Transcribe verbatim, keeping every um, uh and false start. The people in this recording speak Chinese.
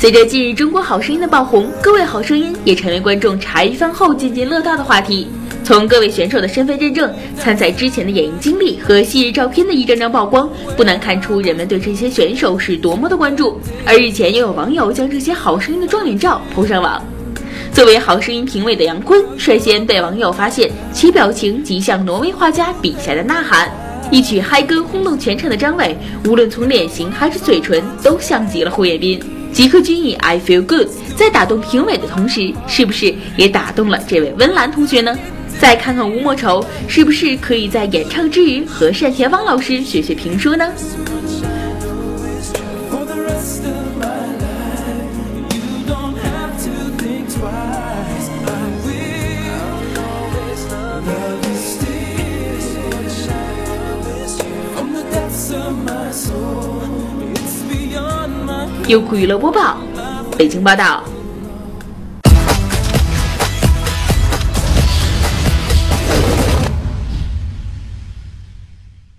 随着近日《中国好声音》的爆红，各位好声音也成为观众茶余饭后津津乐道的话题。从各位选手的身份认证、参赛之前的演艺经历和昔日照片的一张张曝光，不难看出人们对这些选手是多么的关注。而日前又有网友将这些好声音的撞脸照抛上网。作为好声音评委的杨坤，率先被网友发现其表情极像挪威画家笔下的呐喊。一曲嗨歌轰动全场的张伟，无论从脸型还是嘴唇，都像极了胡彦斌。吉克隽逸 I Feel Good 在打动评委的同时，是不是也打动了这位温岚同学呢？再看看吴莫愁，是不是可以在演唱之余和单田芳老师学学评书呢？优酷娱乐播报，北京报道。